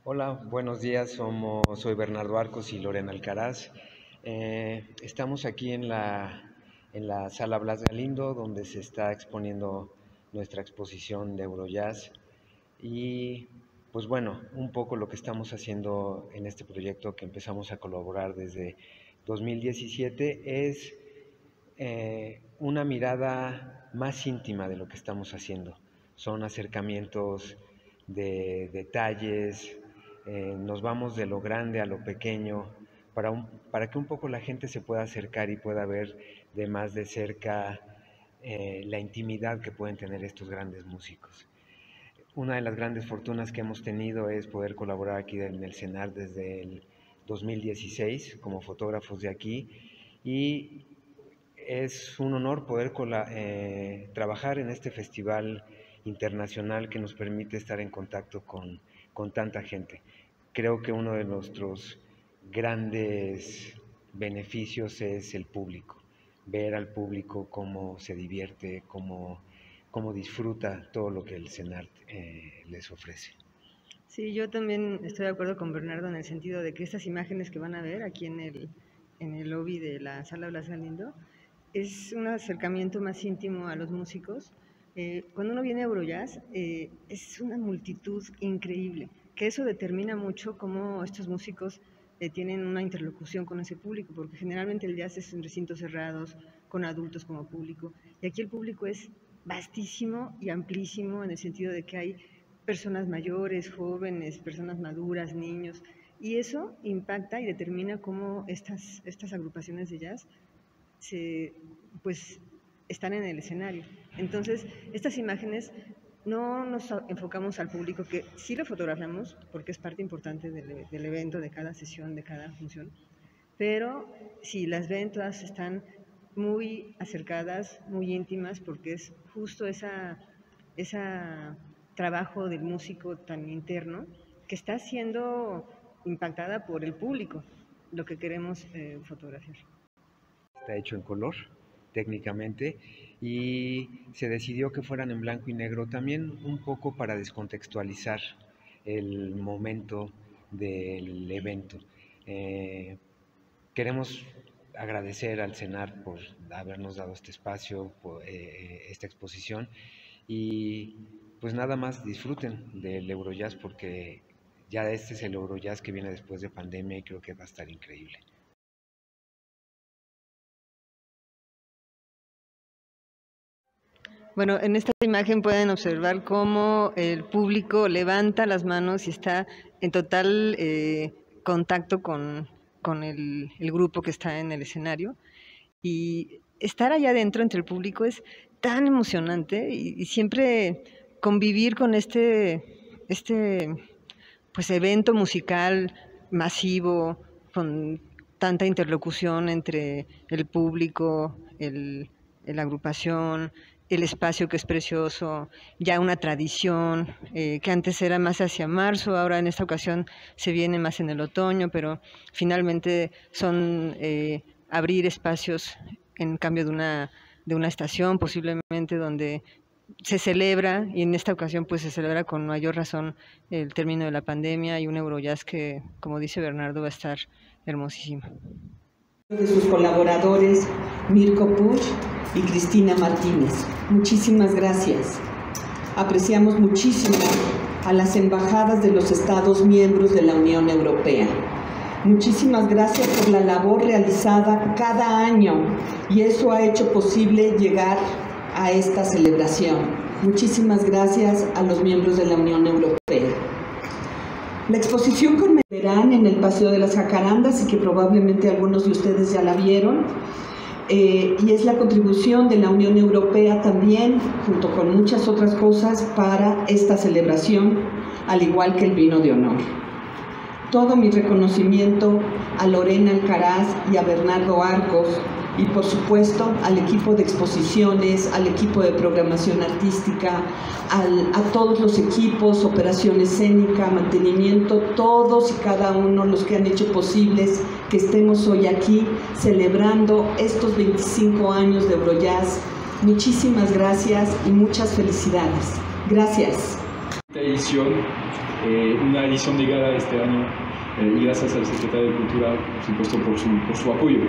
Hola, buenos días. Soy Bernardo Arcos y Lorena Alcaraz. Estamos aquí en la Sala Blas Galindo, donde se está exponiendo nuestra exposición de Eurojazz. Y pues bueno, un poco lo que estamos haciendo en este proyecto que empezamos a colaborar desde 2017 es una mirada más íntima de lo que estamos haciendo. Son acercamientos de detalles, nos vamos de lo grande a lo pequeño, para que un poco la gente se pueda acercar y pueda ver de más de cerca la intimidad que pueden tener estos grandes músicos. Una de las grandes fortunas que hemos tenido es poder colaborar aquí en el CENAR desde el 2016 como fotógrafos de aquí, y es un honor poder trabajar en este festival internacional que nos permite estar en contacto con tanta gente. Creo que uno de nuestros grandes beneficios es el público, ver al público cómo se divierte, cómo disfruta todo lo que el CENAR les ofrece. Sí, yo también estoy de acuerdo con Bernardo en el sentido de que estas imágenes que van a ver aquí en el lobby de la Sala Blas Galindo es un acercamiento más íntimo a los músicos. Cuando uno viene a Eurojazz es una multitud increíble, que eso determina mucho cómo estos músicos tienen una interlocución con ese público, porque generalmente el jazz es en recintos cerrados, con adultos como público, y aquí el público es vastísimo y amplísimo en el sentido de que hay personas mayores, jóvenes, personas maduras, niños, y eso impacta y determina cómo estas agrupaciones de jazz pues están en el escenario. Entonces, estas imágenes no nos enfocamos al público, que sí lo fotografiamos porque es parte importante del evento, de cada sesión, de cada función, pero sí, las ven todas están muy acercadas, muy íntimas, porque es justo ese trabajo del músico tan interno que está siendo impactada por el público, lo que queremos fotografiar. Está hecho en color, técnicamente, y se decidió que fueran en blanco y negro también un poco para descontextualizar el momento del evento. Queremos agradecer al CENAR por habernos dado este espacio, por esta exposición, y pues nada más disfruten del Eurojazz, porque ya este es el Eurojazz que viene después de pandemia y creo que va a estar increíble. Bueno, en esta imagen pueden observar cómo el público levanta las manos y está en total contacto con el grupo que está en el escenario. Y estar allá adentro entre el público es tan emocionante, y siempre convivir con este pues evento musical masivo, con tanta interlocución entre el público, la agrupación, el espacio que es precioso, ya una tradición que antes era más hacia marzo, ahora en esta ocasión se viene más en el otoño, pero finalmente son abrir espacios en cambio de una estación, posiblemente donde se celebra, y en esta ocasión pues se celebra con mayor razón el término de la pandemia, y un Eurojazz que, como dice Bernardo, va a estar hermosísimo. De sus colaboradores Mirko Puch y Cristina Martínez. Muchísimas gracias. Apreciamos muchísimo a las embajadas de los Estados miembros de la Unión Europea. Muchísimas gracias por la labor realizada cada año, y eso ha hecho posible llegar a esta celebración. Muchísimas gracias a los miembros de la Unión Europea. La exposición que verán en el Paseo de las Jacarandas, y que probablemente algunos de ustedes ya la vieron, y es la contribución de la Unión Europea también, junto con muchas otras cosas, para esta celebración, al igual que el vino de honor. Todo mi reconocimiento a Lorena Alcaraz y a Bernardo Arcos, y por supuesto al equipo de exposiciones, al equipo de programación artística, a todos los equipos, operación escénica, mantenimiento, todos y cada uno los que han hecho posibles que estemos hoy aquí celebrando estos 25 años de Eurojazz. Muchísimas gracias y muchas felicidades. Gracias. Esta edición, una edición de gala este año, y gracias al secretario de Cultura, por supuesto, por su apoyo.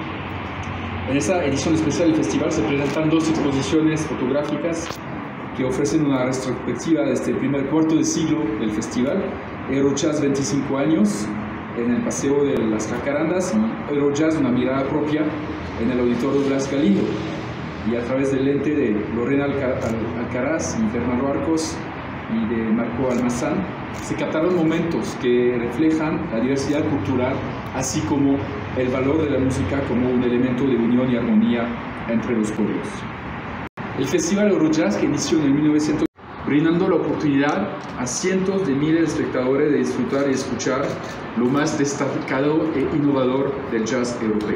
En esta edición especial del festival se presentan 2 exposiciones fotográficas que ofrecen una retrospectiva de este primer cuarto de siglo del festival, Eurojazz 25 años, en el Paseo de las Jacarandas, y Eurojazz, una mirada propia, en el Auditorio Blas Galindo. Y a través del lente de Lorena Alcaraz y Bernardo Arcos y de Marco Almazán, se captaron momentos que reflejan la diversidad cultural, así como el valor de la música como un elemento de unión y armonía entre los pueblos. El Festival Eurojazz, que inició en el 1900, brindando la oportunidad a cientos de miles de espectadores de disfrutar y escuchar lo más destacado e innovador del jazz europeo.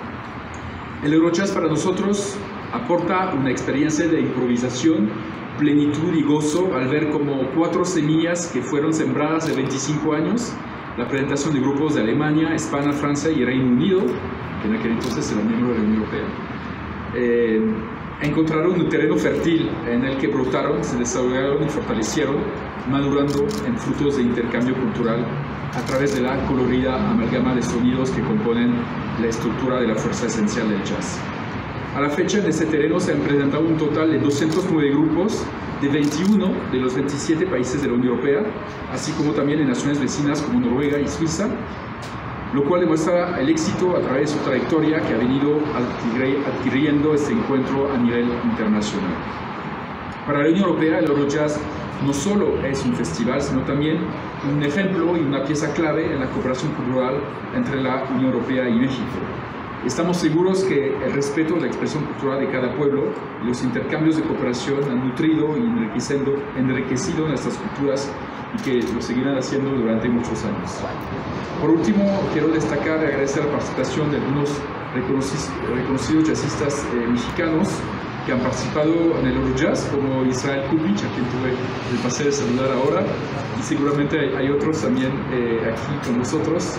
El Eurojazz para nosotros aporta una experiencia de improvisación, plenitud y gozo al ver como 4 semillas que fueron sembradas de 25 años, la presentación de grupos de Alemania, España, Francia y Reino Unido, que en aquel entonces era miembro de la Unión Europea, encontraron un terreno fértil en el que brotaron, se desarrollaron y fortalecieron, madurando en frutos de intercambio cultural a través de la colorida amalgama de sonidos que componen la estructura de la fuerza esencial del jazz. A la fecha, en este terreno se han presentado un total de 209 grupos de 21 de los 27 países de la Unión Europea, así como también en naciones vecinas como Noruega y Suiza, lo cual demuestra el éxito a través de su trayectoria que ha venido adquiriendo este encuentro a nivel internacional. Para la Unión Europea, el Eurojazz no solo es un festival, sino también un ejemplo y una pieza clave en la cooperación cultural entre la Unión Europea y México. Estamos seguros que el respeto a la expresión cultural de cada pueblo y los intercambios de cooperación han nutrido y enriquecido nuestras culturas y que lo seguirán haciendo durante muchos años. Por último, quiero destacar y agradecer la participación de algunos reconocidos jazzistas mexicanos que han participado en el Eurojazz, como Israel Kubich, a quien tuve el placer de saludar ahora, y seguramente hay otros también aquí con nosotros.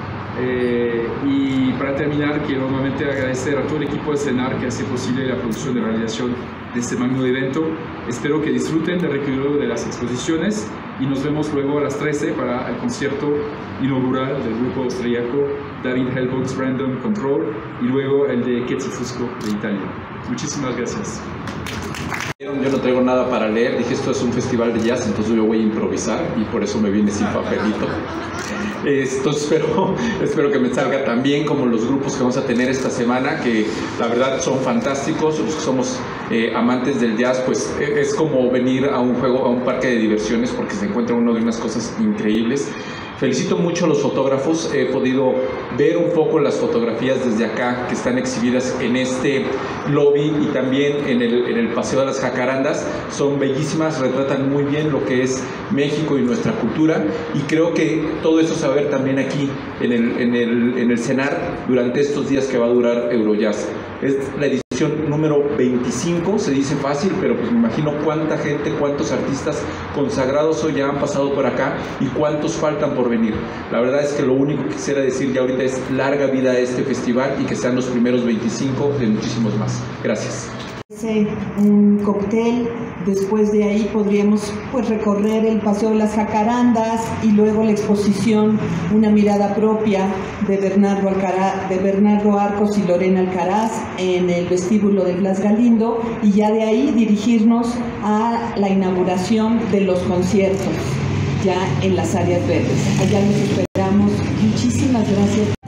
Y para terminar, quiero nuevamente agradecer a todo el equipo de CENAR que hace posible la producción y realización de este magno evento. Espero que disfruten del recorrido de las exposiciones y nos vemos luego a las 13 para el concierto inaugural del grupo austríaco David Hellbock's Random Control y luego el de Ketzi Fusco de Italia. Muchísimas gracias. Yo no traigo nada para leer, dije esto es un festival de jazz, entonces yo voy a improvisar y por eso me vine sin papelito. Espero que me salga tan bien como los grupos que vamos a tener esta semana, que la verdad son fantásticos. Los que somos amantes del jazz, pues es como venir a un juego, a un parque de diversiones, porque se encuentra uno de unas cosas increíbles. Felicito mucho a los fotógrafos, he podido ver un poco las fotografías desde acá que están exhibidas en este lobby y también en el Paseo de las Jacarandas. Son bellísimas, retratan muy bien lo que es México y nuestra cultura, y creo que todo eso se va a ver también aquí en el CENAR durante estos días que va a durar Eurojazz. Es la edición número 25, se dice fácil, pero pues me imagino cuánta gente, cuántos artistas consagrados hoy ya han pasado por acá y cuántos faltan por venir. La verdad es que lo único que quisiera decir ya ahorita es larga vida a este festival y que sean los primeros 25 de muchísimos más. Gracias. Un cóctel, después de ahí podríamos recorrer el Paseo de las Jacarandas y luego la exposición Una mirada propia de Bernardo Arcos y Lorena Alcaraz en el vestíbulo de Blas Galindo, y ya de ahí dirigirnos a la inauguración de los conciertos ya en las áreas verdes. Allá nos esperamos. Muchísimas gracias.